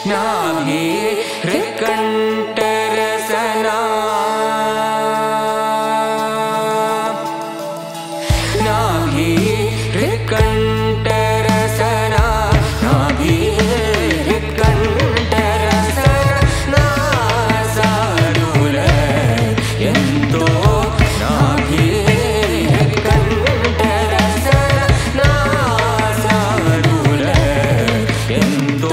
नाभि हृत्कण्ठरसना नाभि हृत्कण्ठरसना नाभि हृत्कण्ठरसना नासादुल ఎంతో నాభి హృత్కంఠరసన నాసాదుల ఎంతో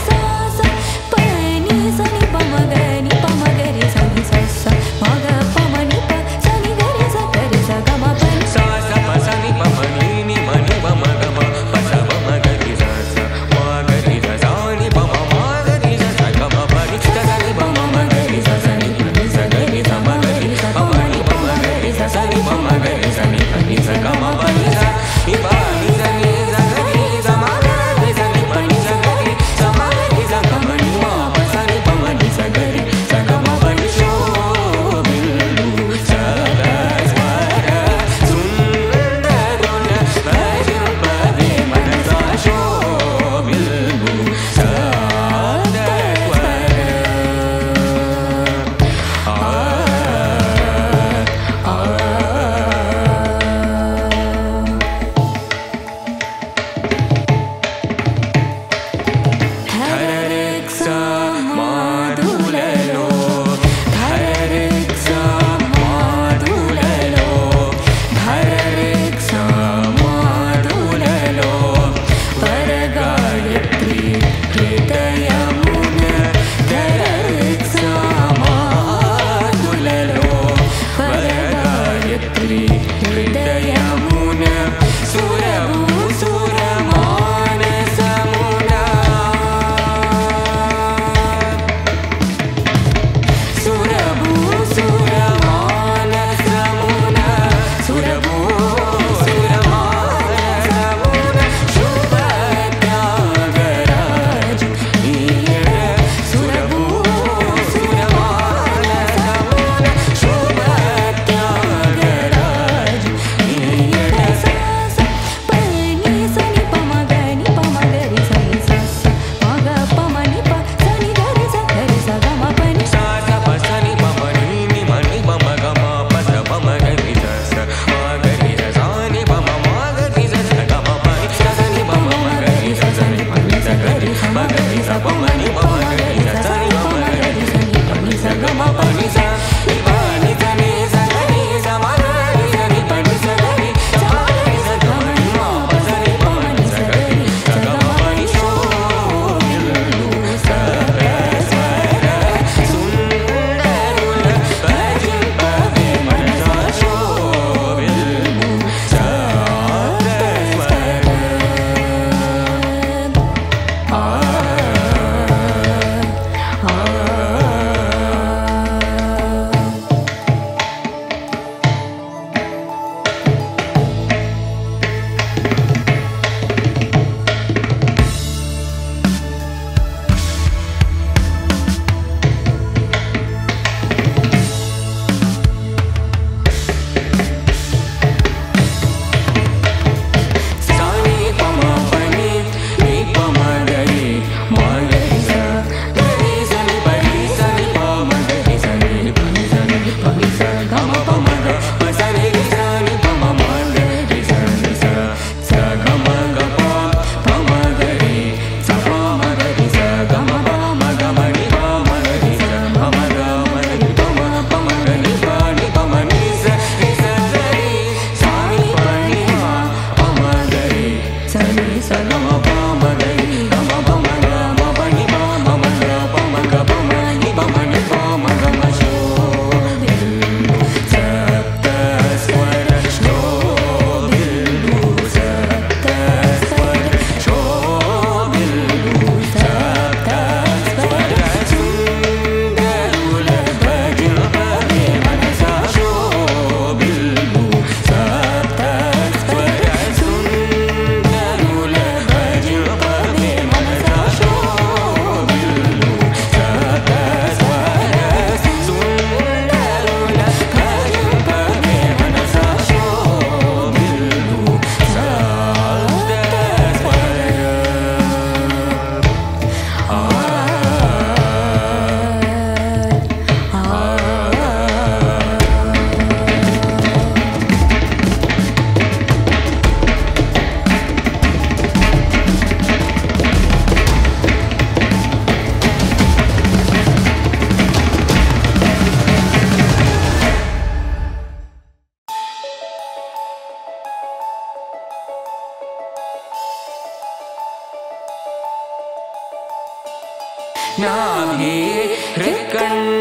పని సని పమగని పమగరి సని సస్స మగ పమని ప సని గరి స గరి స గమ పని సా స ప సని పమని ని మని పమ గమ ప స పమ గరి స స మా గరి స సాని పమ మా గరి స స గమ పని స సని పమ మ గరి స సని పని స గరి స మ గరి పమని పమ గరి స సని పమ గరి సని పని స గమ పని స ని పని స ని స గరి స మ గరి స ని పని స గరి స మ గరి స గమని మా ప స ని పమని స గరి స గమ పని శోభిల్లు సరస్వర సుందరుల భజపదే మనసా శోభిల్లు సరస్వర ధరరిక్స మాధులలో ధరరిక్స మాధులలో ధరరిక్స మాధులలో వరగాయత్రి హృదయమున ధరరిక్స మాధులలో వరగాయత్రి హృదయమున సురభూ సురమానసమున సురభూ సురమానసమున సురభూ సురమానసమున శుభ త్యాగరాజు ఈయడ సురభూ సురమానసమున శుభ త్యాగరాజు ఈయడ పని నాభి హృత్కంఠ